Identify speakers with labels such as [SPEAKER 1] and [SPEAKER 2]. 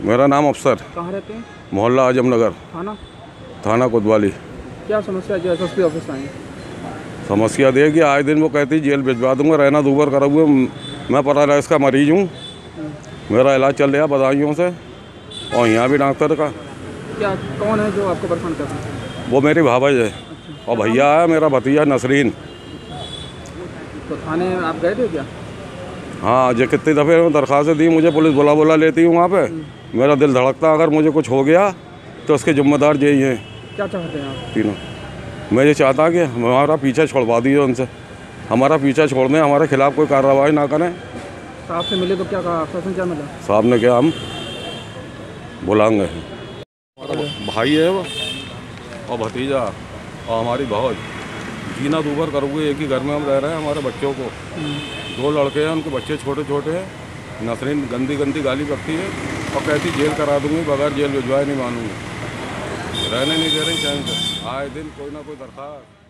[SPEAKER 1] मेरा नाम अफसर।
[SPEAKER 2] कहाँ रहते हैं?
[SPEAKER 1] मोहल्ला आजमनगर, थाना कोतवाली।
[SPEAKER 2] क्या समस्या जो एसएसपी ऑफिस आई?
[SPEAKER 1] समस्या दे कि आए दिन वो कहती जेल भिजवा दूंगा, रहना दूबर करा हुए। मैं पैरालाइज का मरीज हूँ, मेरा इलाज चल रहा बदायूं से और यहाँ भी डॉक्टर का।
[SPEAKER 2] क्या कौन है जो आपको परेशान कर रहा है?
[SPEAKER 1] वो मेरी भाभज है। और भैया है मेरा भतीजा नसरीन।
[SPEAKER 2] तो थाने आप गए थे क्या?
[SPEAKER 1] हाँ, जो कितनी दफ़े दरख्वास्त दी, मुझे पुलिस बुला लेती हूँ वहाँ पे। मेरा दिल धड़कता, अगर मुझे कुछ हो गया तो उसके जिम्मेदार यही हैं।
[SPEAKER 2] क्या चाहते हैं आप?
[SPEAKER 1] तीनों मैं ये चाहता कि हमारा पीछा छोड़वा दीजिए उनसे, हमारा पीछा छोड़ दें, हमारे खिलाफ़ कोई कार्रवाई ना करें।
[SPEAKER 2] साहब से मिले तो क्या कहा? आश्वासन क्या मिला?
[SPEAKER 1] साहब ने क्या, हम बुलाएंगे। भाई है वो और भतीजा और हमारी भावज, जीना दूबर करोगे। एक ही घर में हम रह रहे हैं। हमारे बच्चों को 2 लड़के हैं, उनके बच्चे छोटे छोटे हैं। नसरीन गंदी गंदी गाली बकती है और कहती जेल करा दूंगी, बगैर जेल भिजवाए नहीं मानूंगी। रहने नहीं दे रही चैन से। आए दिन कोई ना कोई दरख्वास्त।